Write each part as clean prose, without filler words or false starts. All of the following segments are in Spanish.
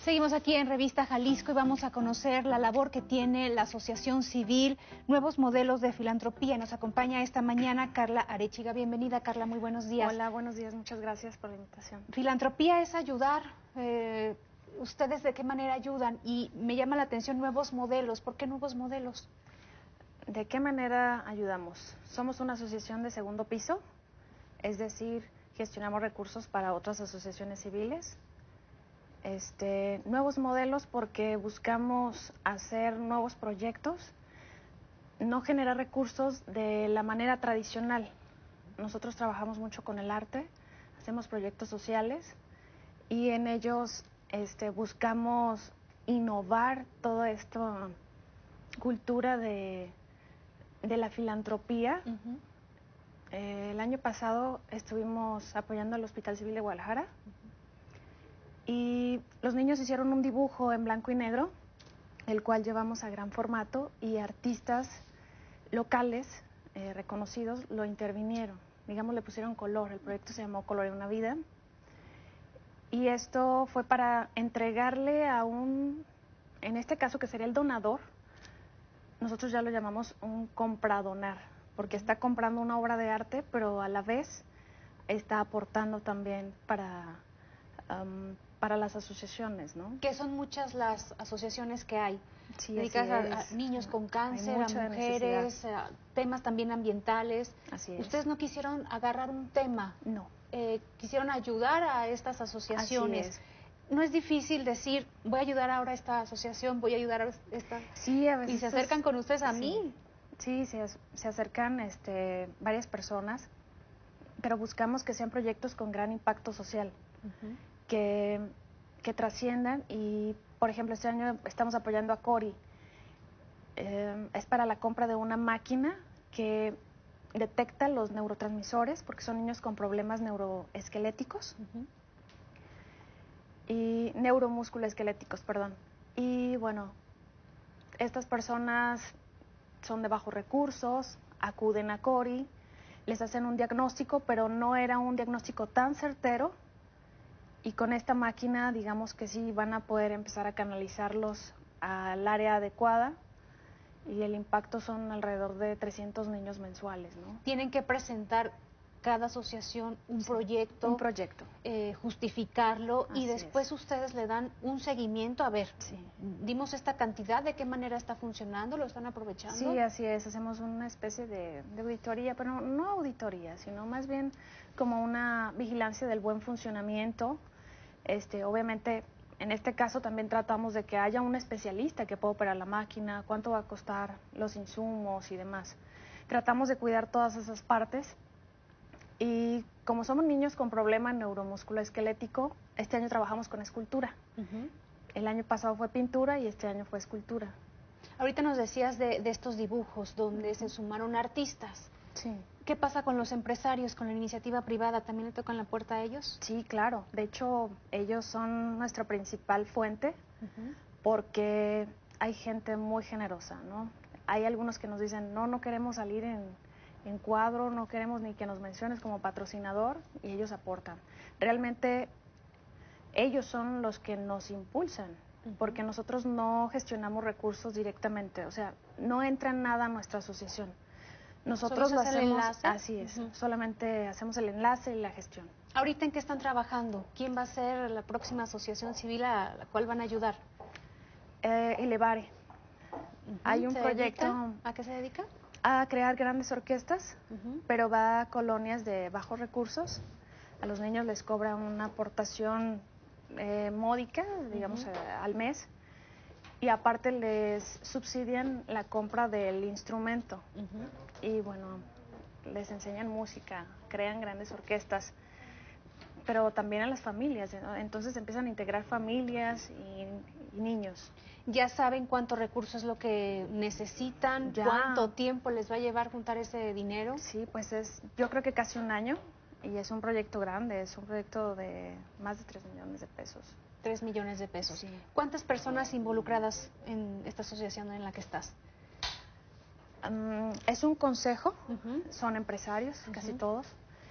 Seguimos aquí en Revista Jalisco y vamos a conocer la labor que tiene la Asociación Civil Nuevos Modelos de Filantropía. Nos acompaña esta mañana Carla Arechiga. Bienvenida, Carla, muy buenos días. Hola, buenos días, muchas gracias por la invitación. Filantropía es ayudar. ¿Ustedes de qué manera ayudan? Y me llama la atención nuevos modelos. ¿Por qué nuevos modelos? ¿De qué manera ayudamos? Somos una asociación de segundo piso, es decir, gestionamos recursos para otras asociaciones civiles. Nuevos modelos porque buscamos hacer nuevos proyectos, no generar recursos de la manera tradicional. Nosotros trabajamos mucho con el arte, hacemos proyectos sociales y en ellos buscamos innovar toda esta cultura de la filantropía. El año pasado estuvimos apoyando al Hospital Civil de Guadalajara. Y los niños hicieron un dibujo en blanco y negro, el cual llevamos a gran formato y artistas locales reconocidos lo intervinieron. Digamos, le pusieron color. El proyecto se llamó Color en una Vida. Y esto fue para entregarle a en este caso que sería el donador, nosotros ya lo llamamos un compradonar, porque está comprando una obra de arte, pero a la vez está aportando también para las asociaciones, ¿no? Que son muchas las asociaciones que hay, sí, dedicadas a niños con cáncer, a mujeres, a temas también ambientales. Así es. ¿Ustedes no quisieron agarrar un tema? No. Quisieron ayudar a estas asociaciones. Así es. No es difícil decir, voy a ayudar ahora a esta asociación, voy a ayudar a esta... Sí, a veces. Y se acercan con ustedes a sí. mí. Sí, se acercan varias personas, pero buscamos que sean proyectos con gran impacto social. Que trasciendan y, por ejemplo, este año estamos apoyando a Cori. Es para la compra de una máquina que detecta los neurotransmisores, porque son niños con problemas neuroesqueléticos y neuromusculoesqueléticos, perdón. Y bueno, estas personas son de bajos recursos, acuden a Cori, les hacen un diagnóstico, pero no era un diagnóstico tan certero. Y con esta máquina, digamos que sí van a poder empezar a canalizarlos al área adecuada y el impacto son alrededor de 300 niños mensuales, ¿no? Tienen que presentar cada asociación un proyecto. Un proyecto. Justificarlo y Así después es. Ustedes le dan un seguimiento. A ver, sí. dimos esta cantidad, ¿de qué manera está funcionando? ¿Lo están aprovechando? Sí, así es. Hacemos una especie de auditoría, pero no auditoría, sino más bien como una vigilancia del buen funcionamiento. Obviamente, en este caso también tratamos de que haya un especialista que pueda operar la máquina, cuánto va a costar, los insumos y demás. Tratamos de cuidar todas esas partes y como somos niños con problema neuromusculoesquelético, este año trabajamos con escultura. El año pasado fue pintura y este año fue escultura. Ahorita nos decías de estos dibujos donde se sumaron artistas. Sí. ¿Qué pasa con los empresarios, con la iniciativa privada? ¿También le tocan la puerta a ellos? Sí, claro. De hecho, ellos son nuestra principal fuente porque hay gente muy generosa, ¿no? Hay algunos que nos dicen, no queremos salir en cuadro, no queremos ni que nos menciones como patrocinador, y ellos aportan. Realmente ellos son los que nos impulsan, porque nosotros no gestionamos recursos directamente, o sea, no entra nada a nuestra asociación. Nosotros lo hacemos, el enlace. Así es, solamente hacemos el enlace y la gestión. ¿Ahorita en qué están trabajando? ¿Quién va a ser la próxima asociación civil a la cual van a ayudar? Elevare. Hay un proyecto. ¿A qué se dedica? A crear grandes orquestas, pero va a colonias de bajos recursos. A los niños les cobra una aportación módica, digamos, al mes. Y aparte les subsidian la compra del instrumento. Y bueno, les enseñan música, crean grandes orquestas, pero también a las familias, ¿no? Entonces empiezan a integrar familias y niños. ¿Ya saben cuántos recursos es lo que necesitan? Ya. ¿Cuánto tiempo les va a llevar juntar ese dinero? Sí, pues yo creo que casi un año, y es un proyecto grande, es un proyecto de más de 3 millones de pesos. 3 millones de pesos. Sí. ¿Cuántas personas involucradas en esta asociación en la que estás? Es un consejo, son empresarios, casi todos.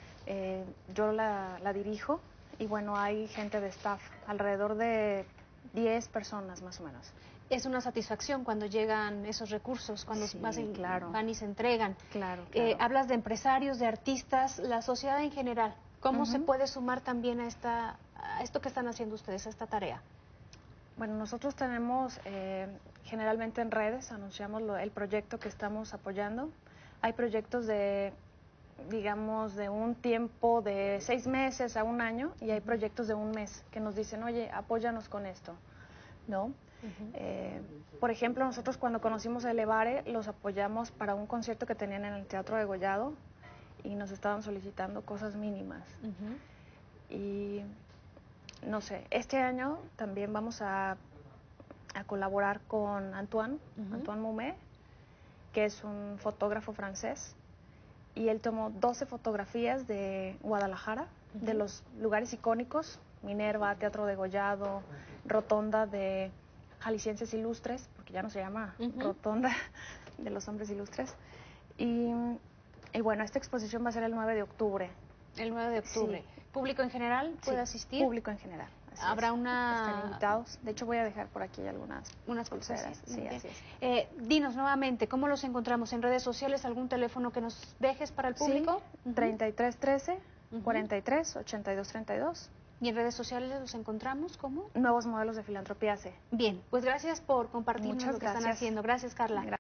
Yo la dirijo y bueno, hay gente de staff, alrededor de 10 personas más o menos. Es una satisfacción cuando llegan esos recursos, cuando Sí, claro, van y se entregan. Claro. Hablas de empresarios, de artistas, la sociedad en general. ¿Cómo se puede sumar también a esto que están haciendo ustedes, a esta tarea? Bueno, nosotros tenemos, generalmente en redes, anunciamos el proyecto que estamos apoyando. Hay proyectos digamos, de un tiempo de 6 meses a 1 año, y hay proyectos de 1 mes que nos dicen, oye, apóyanos con esto, ¿no? Por ejemplo, nosotros cuando conocimos a Elevare, los apoyamos para un concierto que tenían en el Teatro de Degollado y nos estaban solicitando cosas mínimas. Y no sé, este año también vamos a colaborar con Antoine Moumet, que es un fotógrafo francés, y él tomó 12 fotografías de Guadalajara, de los lugares icónicos, Minerva, Teatro Degollado, Rotonda de Jaliscienses Ilustres, porque ya no se llama Rotonda de los Hombres Ilustres. Y bueno, esta exposición va a ser el 9 de octubre. El 9 de octubre. Sí. ¿Público en general puede asistir? Público en general. Habrá Están invitados. De hecho, voy a dejar por aquí unas pulseras. Sí, así es. Dinos nuevamente, ¿cómo los encontramos? ¿En redes sociales? ¿Algún teléfono que nos dejes para el público? Sí, 3313 43 82 32. ¿Y en redes sociales los encontramos? ¿Cómo? Nuevos Modelos de Filantropía C. Bien, pues gracias por compartirnos lo que están haciendo. Gracias, Carla.